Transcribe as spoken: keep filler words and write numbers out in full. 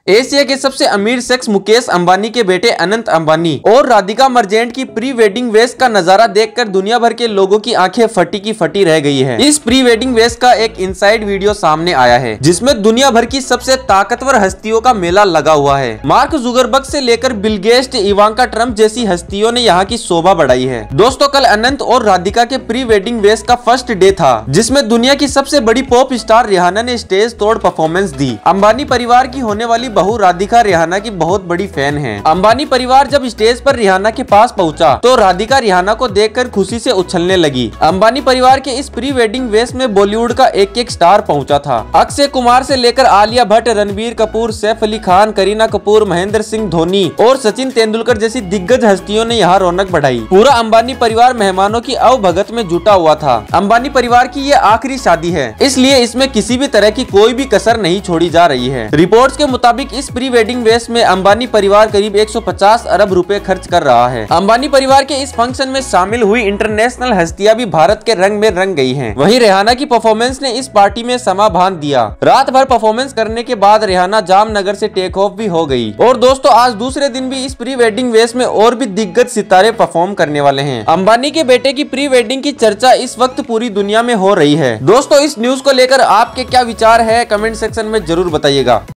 Asia के सबसे अमीर शख्स मुकेश अंबानी के बेटे अनंत अंबानी और राधिका मर्चेंट की प्री वेडिंग वेस्ट का नजारा देखकर दुनिया भर के लोगों की आंखें फटी की फटी रह गई है। इस प्री वेडिंग वेस्ट का एक इनसाइड वीडियो सामने आया है जिसमें दुनिया भर की सबसे ताकतवर हस्तियों का मेला लगा हुआ है। मार्क जुकरबर्ग से लेकर बिल गेट्स, इवांका ट्रंप जैसी हस्तियों ने यहाँ की शोभा बढ़ाई है। दोस्तों, कल अनंत और राधिका के प्री वेडिंग वेस्ट का फर्स्ट डे था जिसमें दुनिया की सबसे बड़ी पॉप स्टार रिहाना ने स्टेज तोड़ परफॉर्मेंस दी। अंबानी परिवार की होने वाली बहू राधिका रिहाना की बहुत बड़ी फैन है। अंबानी परिवार जब स्टेज पर रिहाना के पास पहुंचा तो राधिका रिहाना को देखकर खुशी से उछलने लगी। अंबानी परिवार के इस प्री वेडिंग वेस्ट में बॉलीवुड का एक एक स्टार पहुंचा था। अक्षय कुमार से लेकर आलिया भट्ट, रणबीर कपूर, सैफ अली खान, करीना कपूर, महेंद्र सिंह धोनी और सचिन तेंदुलकर जैसी दिग्गज हस्तियों ने यहाँ रौनक बढ़ाई। पूरा अंबानी परिवार मेहमानों की अवभगत में जुटा हुआ था। अंबानी परिवार की ये आखिरी शादी है, इसलिए इसमें किसी भी तरह की कोई भी कसर नहीं छोड़ी जा रही है। रिपोर्ट्स के मुताबिक इस प्री वेडिंग वेस्ट में अंबानी परिवार करीब एक सौ पचास अरब रुपए खर्च कर रहा है। अंबानी परिवार के इस फंक्शन में शामिल हुई इंटरनेशनल हस्तियां भी भारत के रंग में रंग गई हैं। वहीं रिहाना की परफॉर्मेंस ने इस पार्टी में समा बांध दिया। रात भर परफॉर्मेंस करने के बाद रिहाना जामनगर से टेक ऑफ भी हो गई। और दोस्तों, आज दूसरे दिन भी इस प्री वेडिंग वेस्ट में और भी दिग्गज सितारे परफॉर्म करने वाले हैं। अंबानी के बेटे की प्री वेडिंग की चर्चा इस वक्त पूरी दुनिया में हो रही है। दोस्तों, इस न्यूज को लेकर आपके क्या विचार है, कमेंट सेक्शन में जरूर बताइएगा।